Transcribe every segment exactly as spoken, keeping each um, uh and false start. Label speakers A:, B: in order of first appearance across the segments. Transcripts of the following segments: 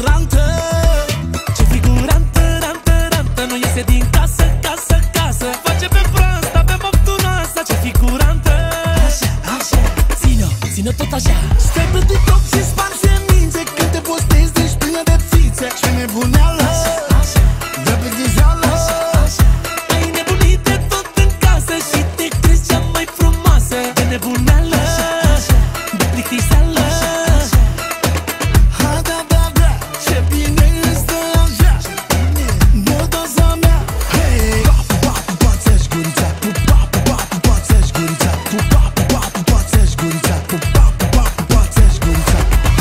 A: restaurante. Ce figurantă, rantă, rantă, nu iese din casă, casă, casă. Face pe proastă, pe moftunoasă. Ce figurantă. Așa, așa, ține-o, ține-o tot așa. Stai pe TikTok și sparge mințe când te postezi, ești plină de fițe. Ce nebuneală, dă pe ghizeală. Ai nebunit de tot în casă și te crezi cea mai frumoasă. De nebuneală, de plictiseală. Ha, da, da, da, ce bine îți dă așa. Dă doza mea. Hei, pupa, pupa, ți-aș gurița. Pupa, pupa, pupa, ți-aș gurița. Pupa, pupa, pupa, ți-aș gurița. Pupa, pupa, pupa, ți-aș gurița.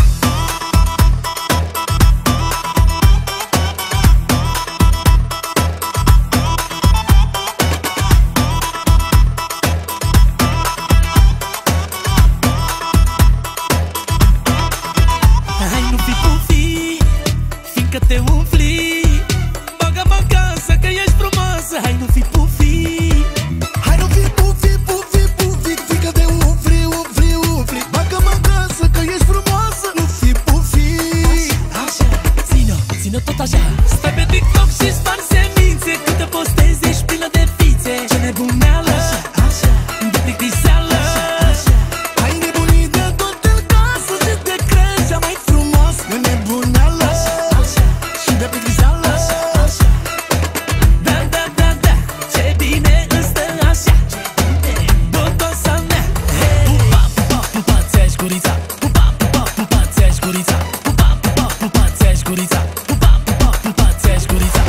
A: Hai, nu fi pufi, fiindcă te umfli. Bagă-mă în casă că ești frumoasă. Hai, nu fi pufi. Hai, nu fi pufi, pufi, pufi, fiindcă te umfli, umfli, umfli. Bagă-mă în casă că ești frumoasă. Nu fi pufi. Așa, ține-o, ține-o tot așa. Stai pe TikTok și spargi semințe când te postezi, ești plină de fițe. Ce nebuneală, de plictiseală. Ai nebunit de tot în casă și te crezi cea mai frumos. De nebuneală și de plictiseală. Da, da, da, da, ce bine îți stă așa. Dodosa mea. Pupa, pupa, pupa, ți-aș gurița. Pupa, pupa, pupa, ți-aș gurița. Pupa, pupa, pupa, ți-aș gurița. Pupa, pupa, pupa, ți-aș gurița.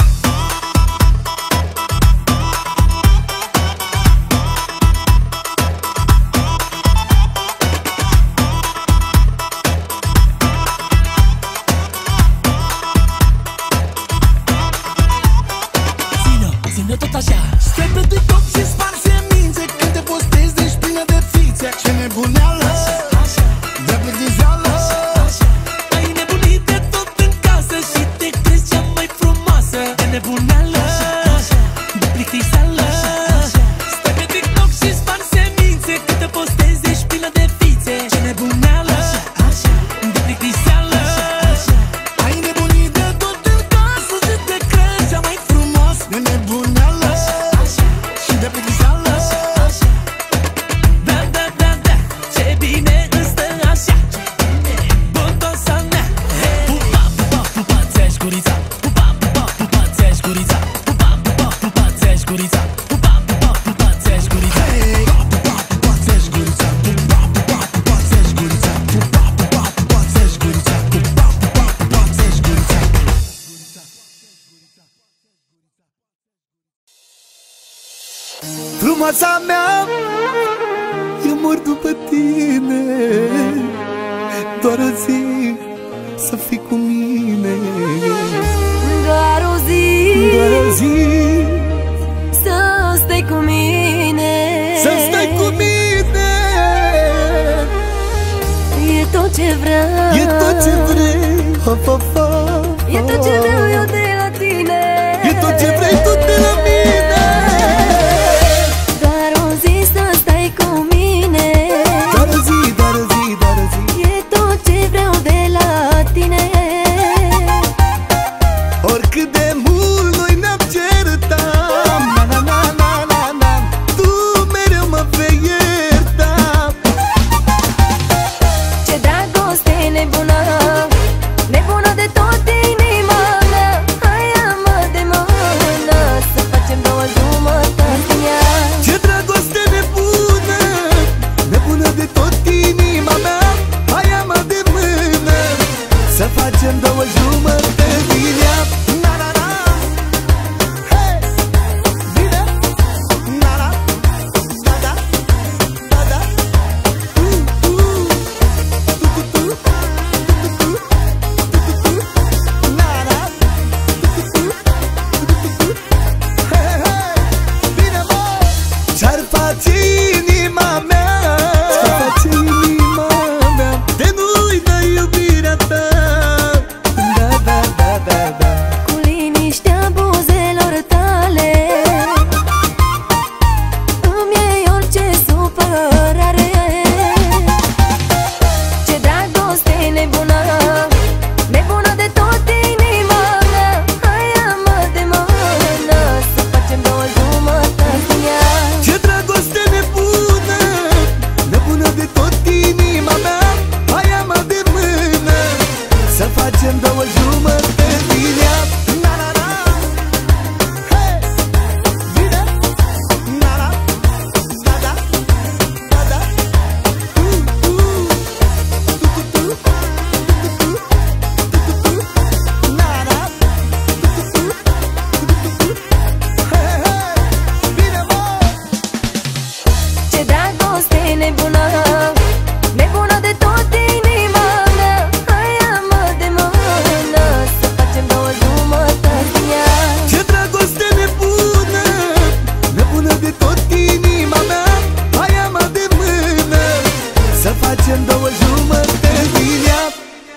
A: Ține-o, ține-o tot așa. Stai pe TikTok și spargi semințe când te postezi, ești plină de fițe. Ce nebuneală, de plictiseală. Ai nebunit de tot în casă și te crezi cea mai frumoasă. De nebuneală, de plictiseală. Stai pe TikTok și spargi semințe când te postezi, ești plină de fițe. Ce nebuneală, de plictiseală. Ai nebunit de tot în casă și te crezi cea mai frumos. De nebuneală și de plictiseală. Da, da, da, da, ce bine îți stă așa. Dodosa mea. Pupa, pupa, pupa, ți-aș gurița. Pupa, pupa, pupa, ți-aș gurița. Pupa, pupa, pupa, ți-aș gurița. Pupa, pupa, pupa, ți-aș gurița. Pupa, pupa, ți-aș gurița. Pupa, pupa, pupa, ți-aș gurița. Pupa, pupa, pupa, ți-aș gurița. Pupa, pupa, pupa, ți-aș gurița. Frumoasa mea, eu mor după tine. Doar o zi să fii cu mine.
B: Doar o zi,
A: Doar o zi
B: să stai cu mine.
A: să stai cu mine.
B: E tot ce vreau,
A: E tot ce vrei, ha, ha, ha.
B: E tot ce vreau eu de la tine.
A: E tot ce vrei tu de la mine.
B: Doar o zi să stai cu mine.
A: Doar o zi, doar o zi, doar o zi.
B: E tot ce vreau de la tine.
A: Oricât de mult noi ne-am certat, na, na, na, na, na, na, tu mereu mă vei ierta.
B: Ce dragoste nebună, nebună de tot inima mea. Hai, ia-mă de mână, să facem două jumătăți din ea.
A: Ce dragoste nebună, nebună de tot inima mea. Hai, ia-mă de mână, să facem două jumătăți din ea. Na, na, na. Hey. Bine. Na, na. Da, da. Da, da. Uh, uh. Tu, tu, tu. Tu, tu, tu. Tu, tu, tu. Na, na. Tu, tu, tu. Tu, tu, tu. Hey, hey. Bine, mă. Ce-ar face inima mea? Ce-ar face inima mea? De nu-i dă iubirea ta. Da, da, da, da, da. facem două jumătăți din ea. Na, na, na. Hey! Vine! Na, na. Da, da. Da, da. Uh, uh. Tu, tu, tu. Tu, tu, tu. Tu, tu, tu. Na, na. Tu, tu, tu. Tu, tu, tu. Hey, hey! Vine, mă!
B: Ce dragoste nebună, nebună de tot inima mea. Hai ia-mă de mână, să facem două jumătăți din ea.
A: Ce dragoste nebună, nebună de tot inima mea. Hai ia-mă de mână, să facem două jumătăți din ea.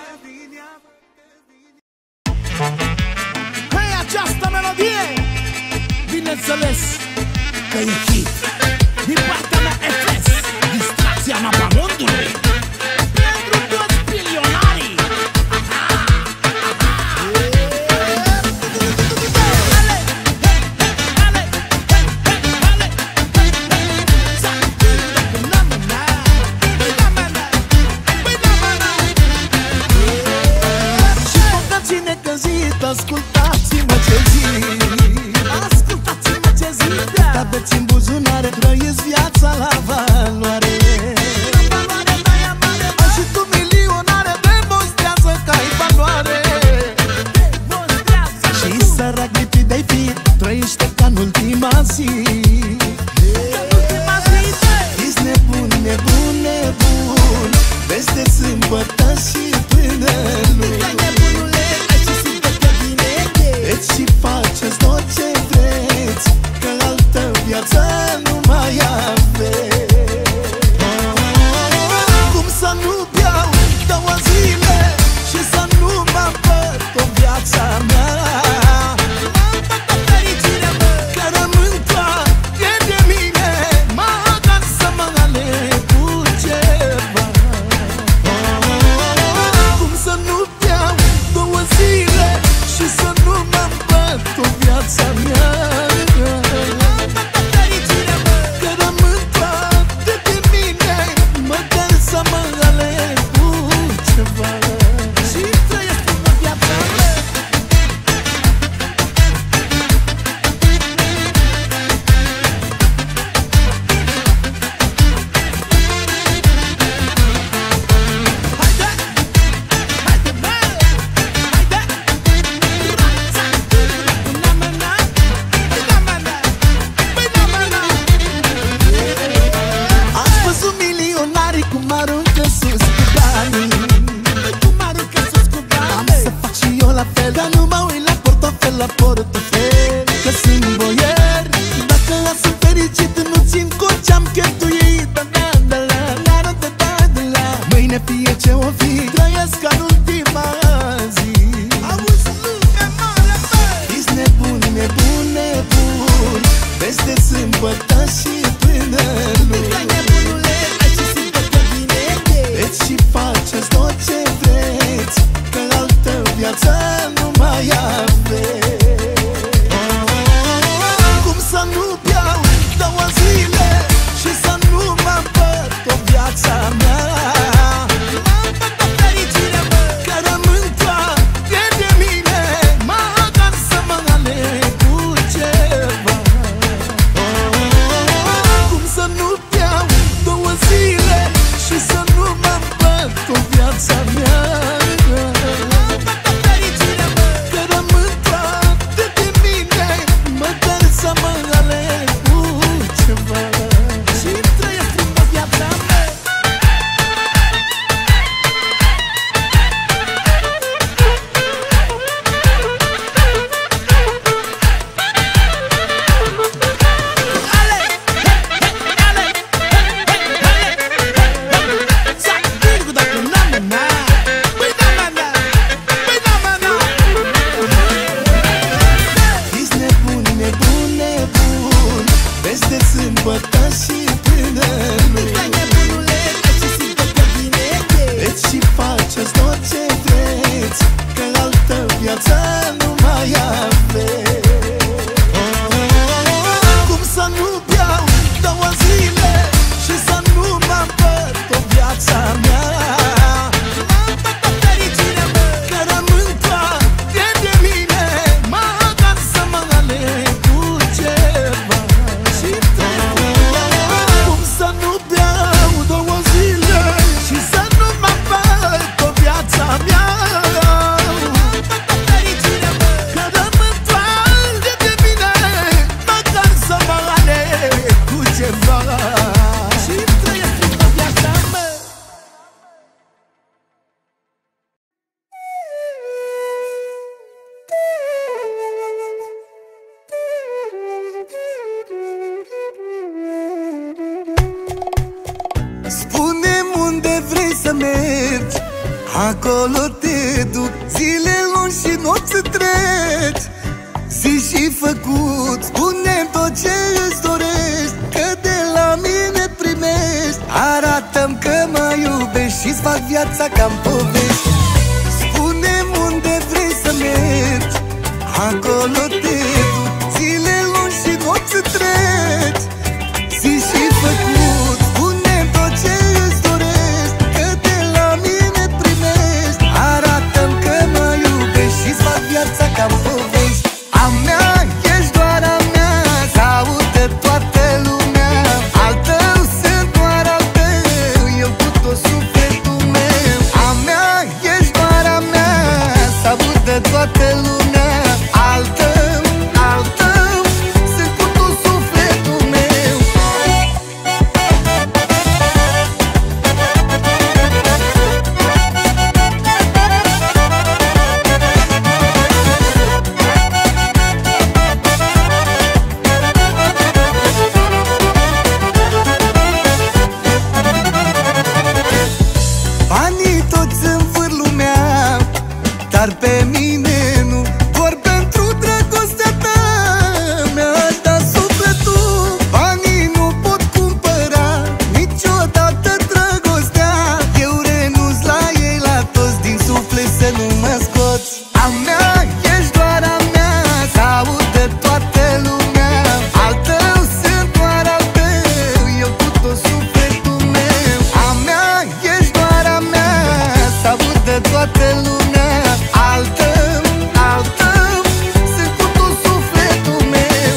A: Hai, această melodie, bineînțeles că e hit. Din partea mea F S, distracția mapamondului. Pentru toți milionarii. Și bogații necăzit, ascultați-mă ce zic. Ascultați-mă ce zic. Aveți în buzunare, trăiesc viața la valoare. Ai și tu milionare, demonstrează că ai valoare. Și sărac lipit de-ai fi, trăiește ca în ultima zi. Ești nebun, nebun, nebun, peste sâmbătă și până luni. Deci și faceți tot ce vreți, că altă viață nu mai aveți. Cum să nu beau două zile și să nu mă împărt o viața mea? Că rămân toate de mine, măcar să mă aleg cu ceva. Cum să nu beau două zile și să nu mă împărt o viața mea? Că rămân toate de mine, măcar să mă aleg cu ceva. Și trăiesc frumos viața mea. Haide! Haide, bă! Haide! Una mână, una mână, una mână. Ați văzut milionarii cum aruncă sus cu banii? Cum aruncă sus cu banii? Am să fac și eu la fel, dar nu mă uit la portofel, la portofel, că sunt boier. Dacă las-o fericit, nu țin cont ce-am cheltuit. Da, da, da, la, la, la, da, da, da, la. Mâine fie ce o fi, trăiesc ca în ultima zi. Auzi, lume mare, bă! Ești nebun, nebun, nebun, peste sâmbătă și până luni. Ai și sâmbătă vine. Deci și faceți tot ce vreți, că altă viață nu mai aveți. Cum să nu beau două zile și să nu mă împărt o viața mea? Că rămân toate de mine, măcar să mă aleg cu ceva. Cum să nu beau două zile și să nu mă împărt o viața mea? Că rămân toate de mine, măcar să mă aleg cu ceva. Și trăiesc frumos viața mea. Ești nebun, nebun, nebun, peste sâmbătă și până luni. Deci și faceți tot ce vreți, că altă viață nu mai aveți. Cum să nu beau două zile și să nu mă împărt o viața mea? Că rămân
C: mergi, acolo te duc. Zile lungi și nopți treci, zi și făcut. Spune-mi tot ce îți dorești, că de la mine primești. Arată-mi că mă iubești și-ți fac viața ca-n povești. Spune-mi unde vrei să mergi, acolo te duc. Zile lungi și nopți treci, zi și făcut. Spune-mi tot ce îți dorești, că de la mine primești. Arată-mi că mă iubești și-ți fac viața ca-n povești. A mea, ești doar a mea, s-aude toată lumea. Al tău sunt doar al tău, eu cu tot sufletul meu. A mea, ești doar a mea, s-aude toată lumea. Al tău, al tău, sunt cu tot sufletul meu. Banii toți învâr lumea, dar pe mine nu. Doar pentru dragostea ta mi-aș da sufletul. Banii nu pot cumpăra niciodată dragostea. Eu renunț la ei, la toți din suflet să nu mă scoți. A mea, ești doar a mea, s-aude toată lumea. Al tău sunt doar al tău, eu cu tot sufletul meu. A mea, ești doar a mea, s-aude toată lumea. Al tău, al tău, sunt cu tot sufletul meu.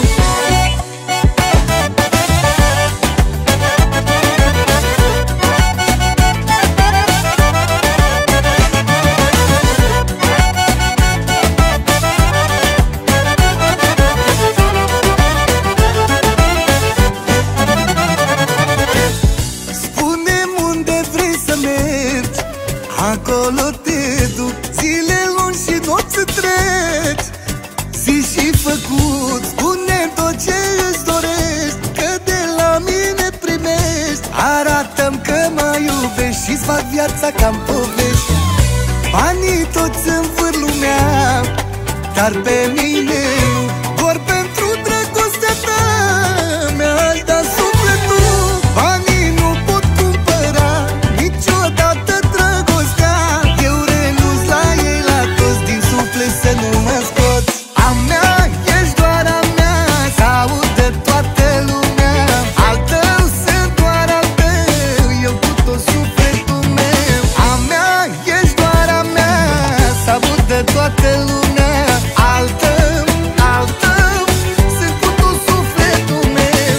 C: Spune-mi unde vrei să mergi, acolo te duc. Zile lungi și nopți treci, zi și făcut. Spune-mi tot ce îți dorești, că de la mine primești. Arată-mi că mă iubești și-ți fac viața ca-n povești. Banii toți învâr lumea, dar pe mine nu. Doar pentru dragostea ta mi-aș da sufletul. Banii nu pot cumpăra niciodată dragostea. Eu renunț la ei, la toți din suflet să nu mă scoți. A mea, ești doar a mea, s-aude toată lumea. Al tău sunt doar al tău, eu cu tot sufletul meu. A mea, ești doar a mea, s-aude toată lumea. Al tău, al tău, sunt cu tot sufletul meu.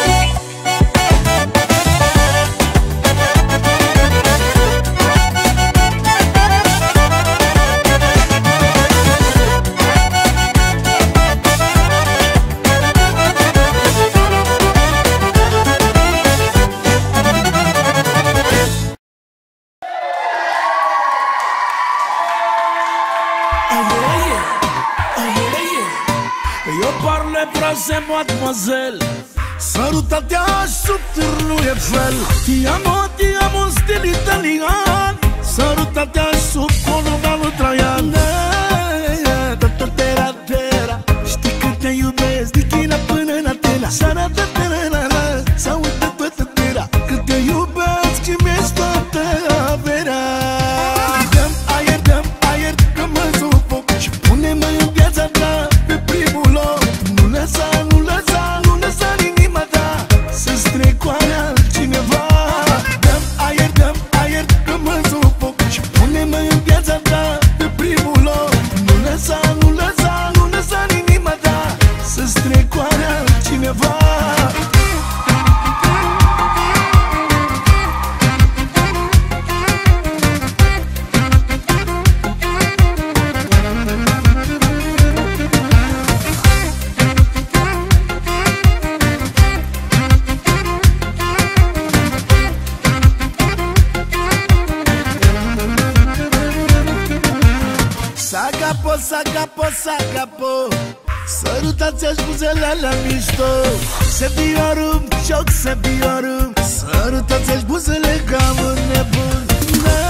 A: Io parlo e frase mademoiselle, salutati sub târnul Eiffel. Ti amo, ti amo în stil italian, salutati sub colonelul Traian. Tera, știi că te iubesc, din China până în Atena. Sara-ta-ta-ra-ra, s-aude toată tera, că te iubesc și mi-ești toată averea. Dăm aer, dăm aer, că mă sufoc și pune-mă în viața ta pe primul loc. Nu lăsa, nu lăsa, nu lăsa inima ta să-ți strecoare altcineva. Dăm aer, dăm aer, că mă sufoc și pune-mă în viața ta pe primul loc. Nu lăsa, nu lăsa, nu lăsa inima ta să-ți strecoare altcineva. S'agapo, s'agapo, s'agapo, sărutați-aș buzele la mișto. Seviorul, joc seviorul, sărutați-aș buzele ca un nebun.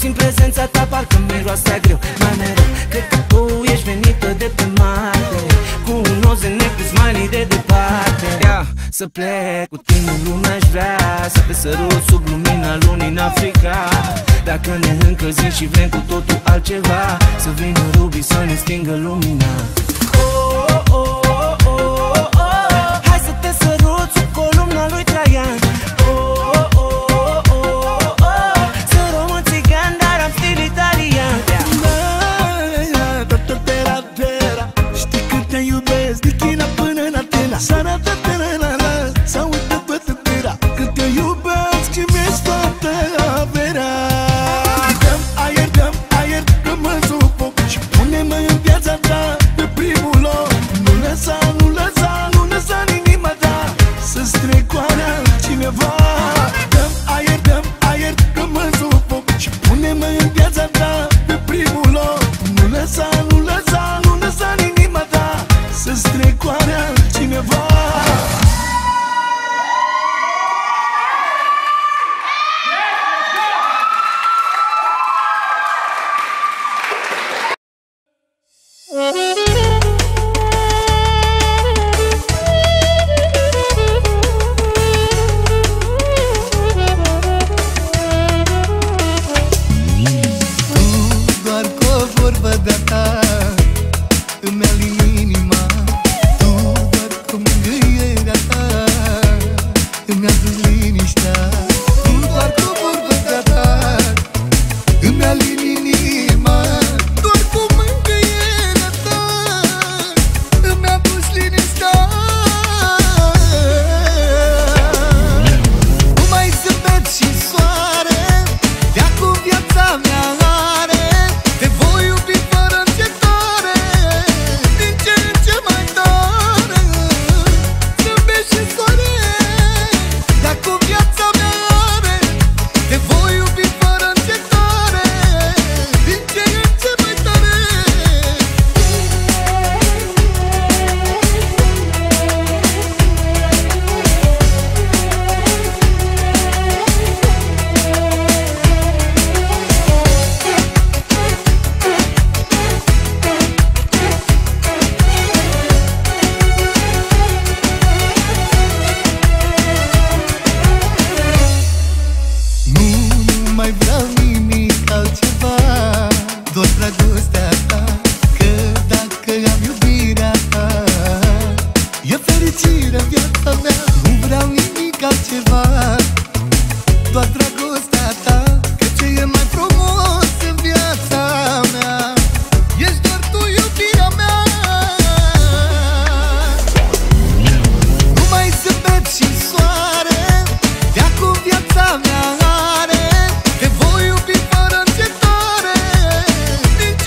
A: simt prezența ta, parcă miroase greu. Mai mereu, cred că tu ești venită de pe Marte, cu un noze cu smiley de departe. yeah. Să plec cu tine în lume aș vrea, să te sărut sub lumina lunii în Africa. Dacă ne încălzim și vrem cu totul altceva, să vină Ruby să ne stingă lumina. Oh, oh, oh, oh, oh, oh. Hai să te sărut sub columna lui Traian. Oh, oh, oh, oh, oh, oh. Sunt român țigan, dar am stil italian.
C: Știi cât te iubesc, din China până în Atena. Sara ta terena, să uită toată tera. Cât te iubesc și mi-ești toată averea. Dăm aer, dăm aer, că mă sufoc și pune-mă în viața ta pe primul loc. Nu lăsa, nu lăsa, nu lăsa inima ta să strecoare altcineva. Dăm aer, dăm aer, că mă sufoc și pune-mă în viața ta pe primul loc. Nu lăsa, nu lăsa, nu lăsa inima ta să strecoare altcineva. Doar cu o vorbă de-a ta îmi alin inima. Tu doar cu mângâierea ta îmi aduci liniștea. Tu doar cu o vorbă de-a ta îmi alin inima. Doar cu mângâierea ta îmi aduci liniștea. Nu mai zâmbet și soare, de-acum viața mea are. Te voi iubi fără încetare, din ce în ce mai tare. Zâmbet și soare, de-acum viața mea are. Te voi iubi fără încetare, din ce în ce mai tare. Nu, nu mai vreau nimic altceva, doar dragostea ta. Că dacă am iubirea ta, e fericirea viața mea. Nu vreau nimic altceva, doar dragostea ta. Că ce e mai frumos în viața mea, ești doar tu, iubirea mea. Nu mai zâmbet și soare, de-acum viața mea are. Te voi iubi fără încetare, din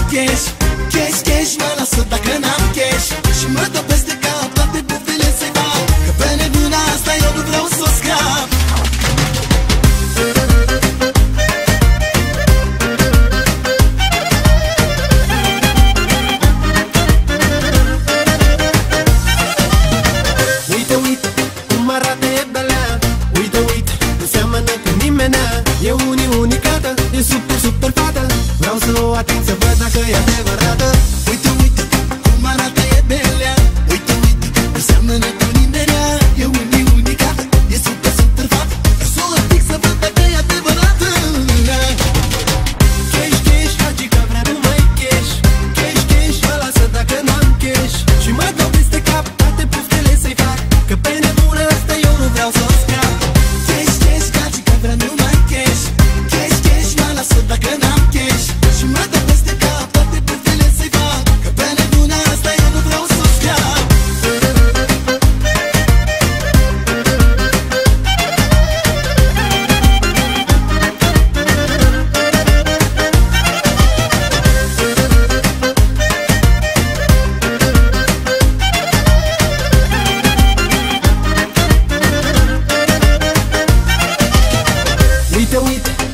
A: cash. Cash, cash, mă lasă dacă n-am cash. Și mă dă peste cap toate puftele să-i fac, că pe nebuna asta eu nu vreau să o scap.
D: Uite, uite, cum arată e belea. Uite, uite, nu seamănă cu nimenea. E uni unicată, e super, super fată. Vreau să o ating să văd dacă e adevărată.
A: Uite, uite, cum arată e belea. Uite, uite, nu seamănă cu nimenea. E uni unicată, e super, super fată. Să o ating să văd dacă e adevărată.
D: Cash, cash, hagica vrea numai cash. Cash, cash, mă lasă dacă n-am cash. Și mă dau peste cap toate puftele să-i fac, că pe nebuna asta eu nu vreau să o scap.
A: Cash, cash, gagica vrea numai cash. Cash, cash, mă lasă dacă n-am cash. Și mă dă peste cap toate puftele să-i fac, că pe nebuna asta eu nu vreau să o scap.
D: Uite, uite,